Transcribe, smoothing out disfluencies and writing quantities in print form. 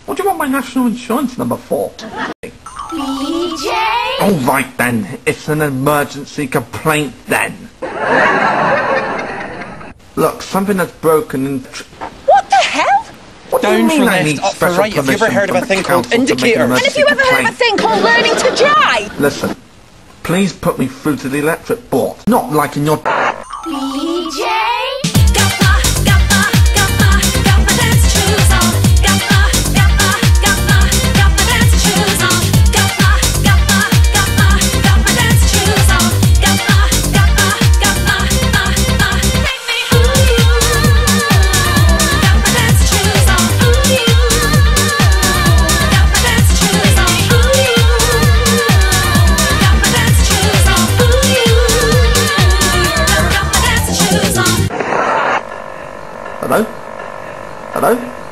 What do you want my national insurance number for? BJ? All right then, it's an emergency complaint then. Look, something that's broken and... What the hell? What do you Down mean for I left, need up for special right. Have you ever permission heard of a from thing the called council to make an indicators? And have you ever heard of a emergency thing called learning to drive? complaint? Listen, please put me through to the electric board. Not like in your... BJ? Hello? Hello?